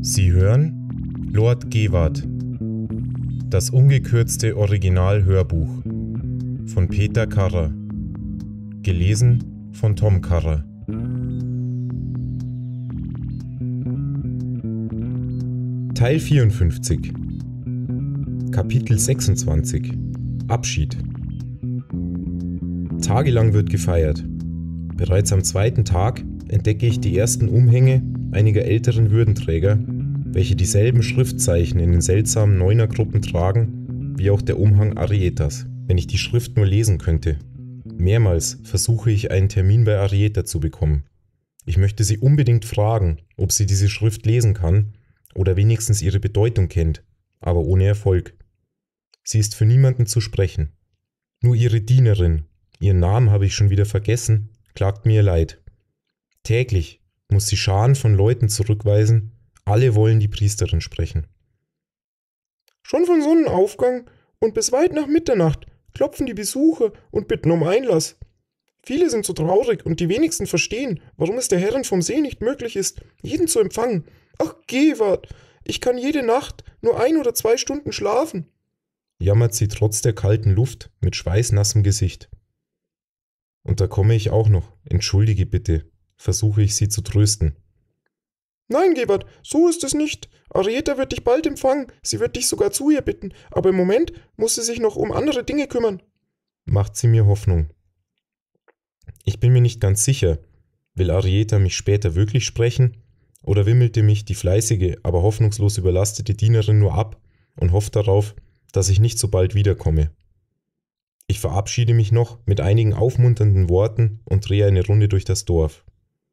Sie hören Lord Geward, das ungekürzte Originalhörbuch von Peter Karrer, gelesen von Tom Karrer. Teil 54, Kapitel 26, Abschied. Tagelang wird gefeiert. Bereits am zweiten Tag entdecke ich die ersten Umhänge einiger älteren Würdenträger, welche dieselben Schriftzeichen in den seltsamen Neunergruppen tragen, wie auch der Umhang Arietas. Wenn ich die Schrift nur lesen könnte. Mehrmals versuche ich einen Termin bei Arieta zu bekommen. Ich möchte sie unbedingt fragen, ob sie diese Schrift lesen kann oder wenigstens ihre Bedeutung kennt, aber ohne Erfolg. Sie ist für niemanden zu sprechen. Nur ihre Dienerin, ihren Namen habe ich schon wieder vergessen, klagt mir leid. Täglich muss sie Scharen von Leuten zurückweisen, alle wollen die Priesterin sprechen. Schon von Sonnenaufgang und bis weit nach Mitternacht klopfen die Besucher und bitten um Einlass. Viele sind so traurig und die wenigsten verstehen, warum es der Herrin vom See nicht möglich ist, jeden zu empfangen. Ach, Geward, ich kann jede Nacht nur 1 oder 2 Stunden schlafen, jammert sie trotz der kalten Luft mit schweißnassem Gesicht. Und da komme ich auch noch, entschuldige bitte, versuche ich sie zu trösten. Nein, Geward, so ist es nicht. Arieta wird dich bald empfangen, sie wird dich sogar zu ihr bitten, aber im Moment muss sie sich noch um andere Dinge kümmern, macht sie mir Hoffnung. Ich bin mir nicht ganz sicher, will Arieta mich später wirklich sprechen, oder wimmelte mich die fleißige, aber hoffnungslos überlastete Dienerin nur ab und hofft darauf, dass ich nicht so bald wiederkomme. Ich verabschiede mich noch mit einigen aufmunternden Worten und drehe eine Runde durch das Dorf.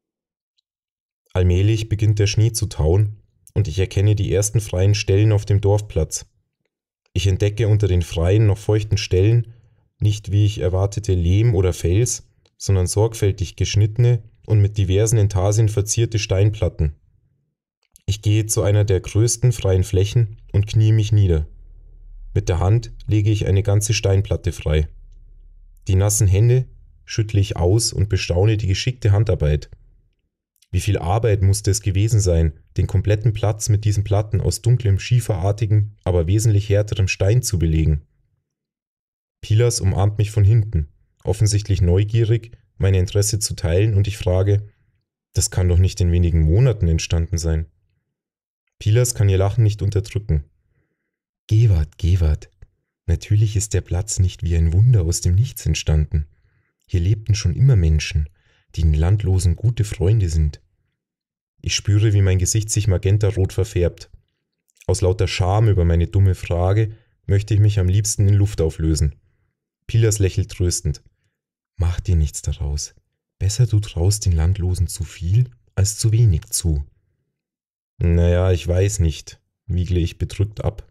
Allmählich beginnt der Schnee zu tauen und ich erkenne die ersten freien Stellen auf dem Dorfplatz. Ich entdecke unter den freien, noch feuchten Stellen nicht, wie ich erwartete, Lehm oder Fels, sondern sorgfältig geschnittene und mit diversen Intarsien verzierte Steinplatten. Ich gehe zu einer der größten freien Flächen und knie mich nieder. Mit der Hand lege ich eine ganze Steinplatte frei. Die nassen Hände schüttle ich aus und bestaune die geschickte Handarbeit. Wie viel Arbeit musste es gewesen sein, den kompletten Platz mit diesen Platten aus dunklem, schieferartigem, aber wesentlich härterem Stein zu belegen. Pilas umarmt mich von hinten, offensichtlich neugierig, mein Interesse zu teilen, und ich frage, das kann doch nicht in wenigen Monaten entstanden sein. Pilas kann ihr Lachen nicht unterdrücken. Geward, natürlich ist der Platz nicht wie ein Wunder aus dem Nichts entstanden. Hier lebten schon immer Menschen, die den Landlosen gute Freunde sind. Ich spüre, wie mein Gesicht sich magentarot verfärbt. Aus lauter Scham über meine dumme Frage möchte ich mich am liebsten in Luft auflösen. Pilas lächelt tröstend. Mach dir nichts daraus. Besser du traust den Landlosen zu viel als zu wenig zu. Naja, ich weiß nicht, wiegle ich bedrückt ab.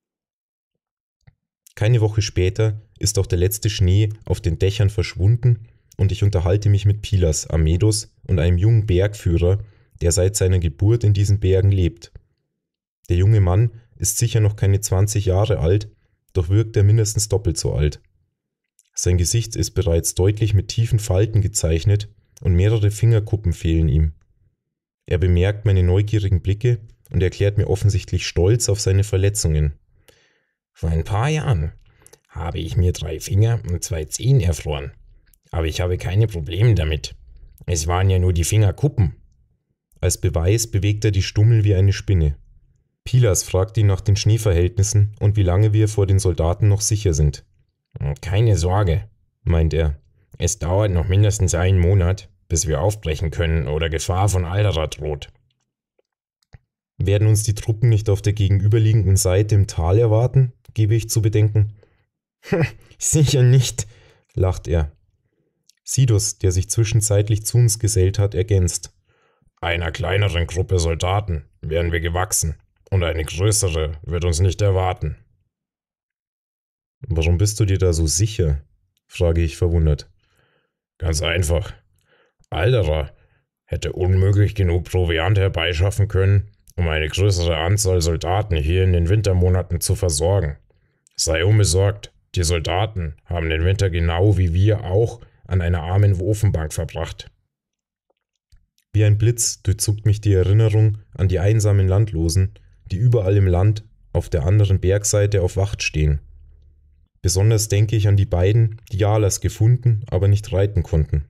Keine Woche später ist auch der letzte Schnee auf den Dächern verschwunden und ich unterhalte mich mit Pilas, Amedos und einem jungen Bergführer, der seit seiner Geburt in diesen Bergen lebt. Der junge Mann ist sicher noch keine 20 Jahre alt, doch wirkt er mindestens doppelt so alt. Sein Gesicht ist bereits deutlich mit tiefen Falten gezeichnet und mehrere Fingerkuppen fehlen ihm. Er bemerkt meine neugierigen Blicke und erklärt mir offensichtlich stolz auf seine Verletzungen. Vor ein paar Jahren habe ich mir 3 Finger und 2 Zehen erfroren. Aber ich habe keine Probleme damit. Es waren ja nur die Fingerkuppen. Als Beweis bewegt er die Stummel wie eine Spinne. Pilas fragt ihn nach den Schneeverhältnissen und wie lange wir vor den Soldaten noch sicher sind. Keine Sorge, meint er. Es dauert noch mindestens 1 Monat, bis wir aufbrechen können oder Gefahr von Aldera droht. Werden uns die Truppen nicht auf der gegenüberliegenden Seite im Tal erwarten, gebe ich zu bedenken. Sicher nicht, lacht er. Sidus, der sich zwischenzeitlich zu uns gesellt hat, ergänzt. Einer kleineren Gruppe Soldaten wären wir gewachsen und eine größere wird uns nicht erwarten. Warum bist du dir da so sicher? Frage ich verwundert. Ganz einfach. Aldera hätte unmöglich genug Proviant herbeischaffen können, um eine größere Anzahl Soldaten hier in den Wintermonaten zu versorgen. Sei unbesorgt, die Soldaten haben den Winter genau wie wir auch an einer armen Ofenbank verbracht. Wie ein Blitz durchzuckt mich die Erinnerung an die einsamen Landlosen, die überall im Land auf der anderen Bergseite auf Wacht stehen. Besonders denke ich an die beiden, die Jalas gefunden, aber nicht reiten konnten.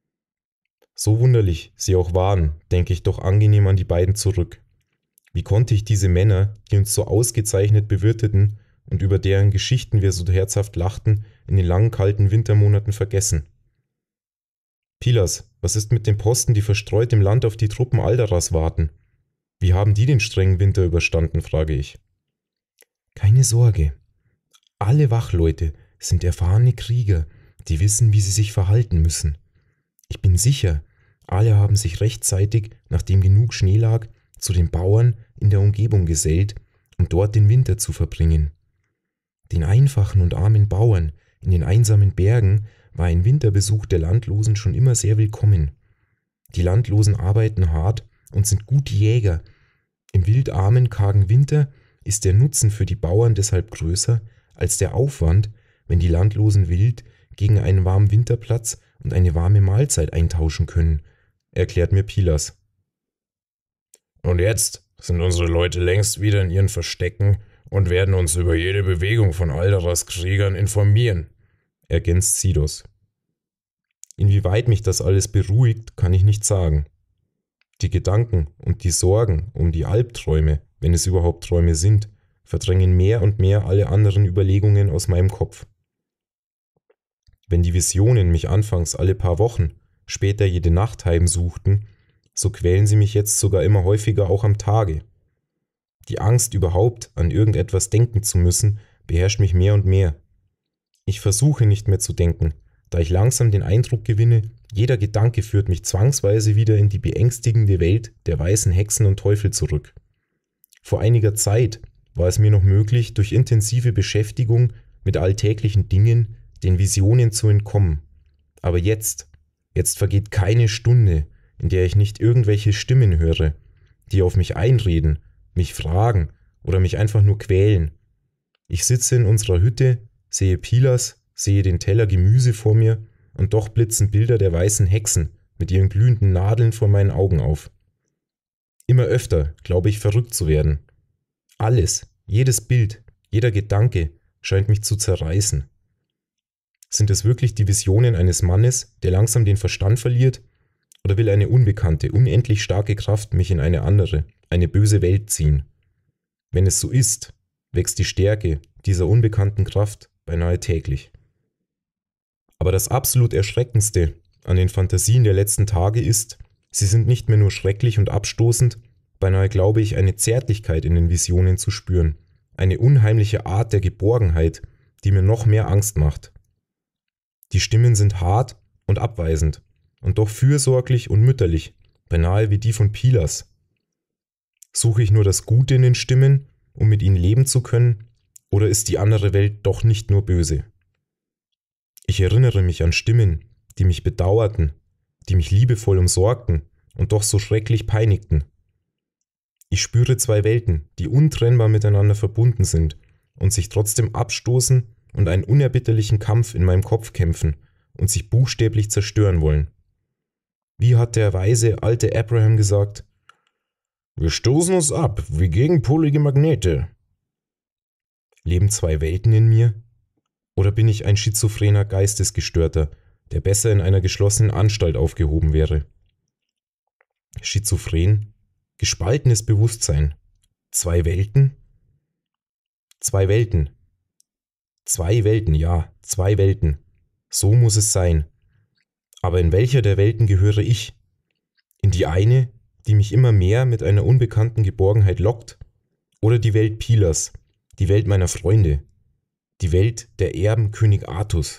So wunderlich sie auch waren, denke ich doch angenehm an die beiden zurück. Wie konnte ich diese Männer, die uns so ausgezeichnet bewirteten und über deren Geschichten wir so herzhaft lachten, in den langen kalten Wintermonaten vergessen? Pilas, was ist mit den Posten, die verstreut im Land auf die Truppen Aldaras warten? Wie haben die den strengen Winter überstanden, frage ich. Keine Sorge. Alle Wachleute sind erfahrene Krieger, die wissen, wie sie sich verhalten müssen. Ich bin sicher, alle haben sich rechtzeitig, nachdem genug Schnee lag, zu den Bauern in der Umgebung gesellt, um dort den Winter zu verbringen. Den einfachen und armen Bauern in den einsamen Bergen war ein Winterbesuch der Landlosen schon immer sehr willkommen. Die Landlosen arbeiten hart und sind gute Jäger. Im wildarmen, kargen Winter ist der Nutzen für die Bauern deshalb größer als der Aufwand, wenn die Landlosen wild gegen einen warmen Winterplatz und eine warme Mahlzeit eintauschen können, erklärt mir Pilas. Und jetzt sind unsere Leute längst wieder in ihren Verstecken und werden uns über jede Bewegung von Aldaras Kriegern informieren, ergänzt Sidos. Inwieweit mich das alles beruhigt, kann ich nicht sagen. Die Gedanken und die Sorgen um die Albträume, wenn es überhaupt Träume sind, verdrängen mehr und mehr alle anderen Überlegungen aus meinem Kopf. Wenn die Visionen mich anfangs alle paar Wochen, später jede Nacht heimsuchten, so quälen sie mich jetzt sogar immer häufiger auch am Tage. Die Angst, überhaupt an irgendetwas denken zu müssen, beherrscht mich mehr und mehr. Ich versuche nicht mehr zu denken, da ich langsam den Eindruck gewinne, jeder Gedanke führt mich zwangsweise wieder in die beängstigende Welt der weißen Hexen und Teufel zurück. Vor einiger Zeit war es mir noch möglich, durch intensive Beschäftigung mit alltäglichen Dingen den Visionen zu entkommen. Aber jetzt vergeht keine Stunde, in der ich nicht irgendwelche Stimmen höre, die auf mich einreden, mich fragen oder mich einfach nur quälen. Ich sitze in unserer Hütte, sehe Pilas, sehe den Teller Gemüse vor mir und doch blitzen Bilder der weißen Hexen mit ihren glühenden Nadeln vor meinen Augen auf. Immer öfter glaube ich verrückt zu werden. Alles, jedes Bild, jeder Gedanke scheint mich zu zerreißen. Sind es wirklich die Visionen eines Mannes, der langsam den Verstand verliert, oder will eine unbekannte, unendlich starke Kraft mich in eine andere, eine böse Welt ziehen? Wenn es so ist, wächst die Stärke dieser unbekannten Kraft beinahe täglich. Aber das absolut Erschreckendste an den Fantasien der letzten Tage ist, sie sind nicht mehr nur schrecklich und abstoßend, beinahe glaube ich, eine Zärtlichkeit in den Visionen zu spüren, eine unheimliche Art der Geborgenheit, die mir noch mehr Angst macht. Die Stimmen sind hart und abweisend und doch fürsorglich und mütterlich, beinahe wie die von Pilas. Suche ich nur das Gute in den Stimmen, um mit ihnen leben zu können, oder ist die andere Welt doch nicht nur böse? Ich erinnere mich an Stimmen, die mich bedauerten, die mich liebevoll umsorgten und doch so schrecklich peinigten. Ich spüre zwei Welten, die untrennbar miteinander verbunden sind und sich trotzdem abstoßen und einen unerbitterlichen Kampf in meinem Kopf kämpfen und sich buchstäblich zerstören wollen. Wie hat der weise alte Abraham gesagt? Wir stoßen uns ab, wie gegenpolige Magnete. Leben zwei Welten in mir? Oder bin ich ein schizophrener Geistesgestörter, der besser in einer geschlossenen Anstalt aufgehoben wäre? Schizophren? Gespaltenes Bewusstsein. Zwei Welten? Zwei Welten. Zwei Welten, ja, zwei Welten. So muss es sein. Aber in welcher der Welten gehöre ich? In die eine, die mich immer mehr mit einer unbekannten Geborgenheit lockt? Oder die Welt Pilas, die Welt meiner Freunde, die Welt der Erben König Artus?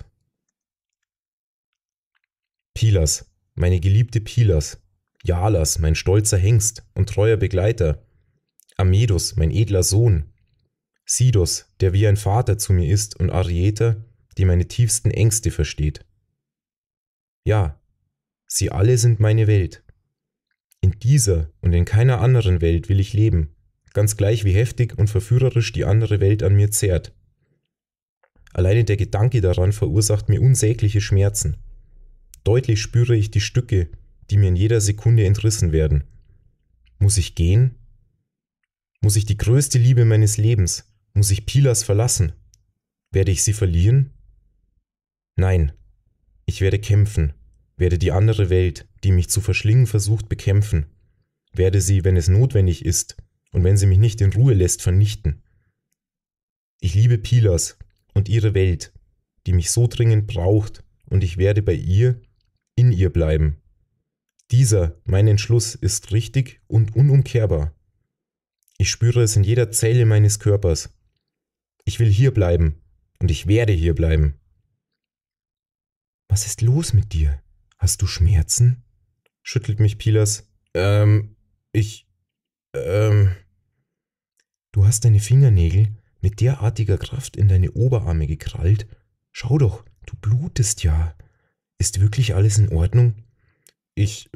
Pilas, meine geliebte Pilas, Jalas, mein stolzer Hengst und treuer Begleiter, Amedus, mein edler Sohn, Sidos, der wie ein Vater zu mir ist, und Arieta, die meine tiefsten Ängste versteht. Ja, sie alle sind meine Welt. In dieser und in keiner anderen Welt will ich leben, ganz gleich wie heftig und verführerisch die andere Welt an mir zehrt. Alleine der Gedanke daran verursacht mir unsägliche Schmerzen. Deutlich spüre ich die Stücke, die mir in jeder Sekunde entrissen werden. Muss ich gehen? Muss ich die größte Liebe meines Lebens, muss ich Pilas verlassen? Werde ich sie verlieren? Nein, ich werde kämpfen, werde die andere Welt, die mich zu verschlingen versucht, bekämpfen, werde sie, wenn es notwendig ist und wenn sie mich nicht in Ruhe lässt, vernichten. Ich liebe Pilas und ihre Welt, die mich so dringend braucht, und ich werde bei ihr, in ihr bleiben. Dieser, mein Entschluss, ist richtig und unumkehrbar. Ich spüre es in jeder Zelle meines Körpers. Ich will hier bleiben und ich werde hier bleiben. Was ist los mit dir? Hast du Schmerzen? Schüttelt mich Pilas. Du hast deine Fingernägel mit derartiger Kraft in deine Oberarme gekrallt. Schau doch, du blutest ja. Ist wirklich alles in Ordnung? Ich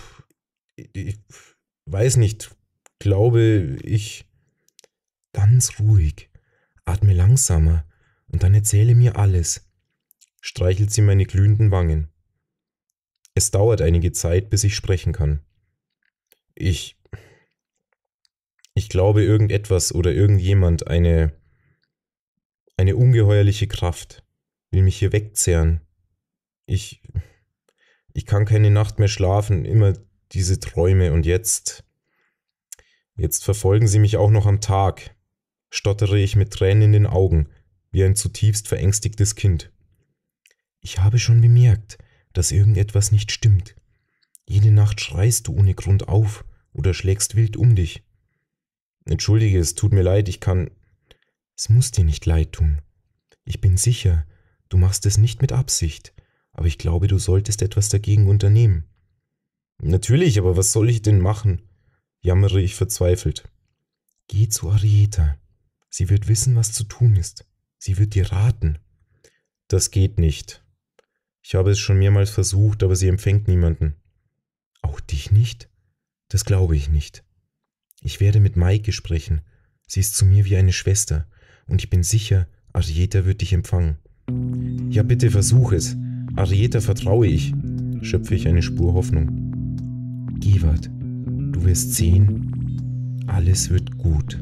weiß nicht. Glaube ich. Ganz ruhig. Atme langsamer und dann erzähle mir alles. Streichelt sie meine glühenden Wangen. Es dauert einige Zeit, bis ich sprechen kann. Ich glaube, irgendetwas oder irgendjemand, eine ungeheuerliche Kraft, will mich hier wegzehren. Ich kann keine Nacht mehr schlafen, immer diese Träume, und jetzt verfolgen sie mich auch noch am Tag, stottere ich mit Tränen in den Augen, wie ein zutiefst verängstigtes Kind. Ich habe schon bemerkt, dass irgendetwas nicht stimmt. Jede Nacht schreist du ohne Grund auf oder schlägst wild um dich. Entschuldige, es tut mir leid, Es muss dir nicht leid tun. Ich bin sicher, du machst es nicht mit Absicht, aber ich glaube, du solltest etwas dagegen unternehmen. Natürlich, aber was soll ich denn machen? Jammere ich verzweifelt. Geh zu Arieta. Sie wird wissen, was zu tun ist. Sie wird dir raten. Das geht nicht. Ich habe es schon mehrmals versucht, aber sie empfängt niemanden. Auch dich nicht? Das glaube ich nicht. Ich werde mit Maike sprechen. Sie ist zu mir wie eine Schwester und ich bin sicher, Arieta wird dich empfangen. Ja, bitte versuch es. Arieta vertraue ich, schöpfe ich eine Spur Hoffnung. Gewart, du wirst sehen, alles wird gut.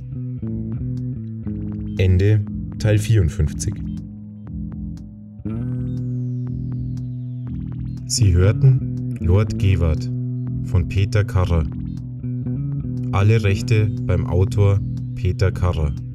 Ende Teil 54. Sie hörten Lord Gewart von Peter Karrer. Alle Rechte beim Autor Peter Karrer.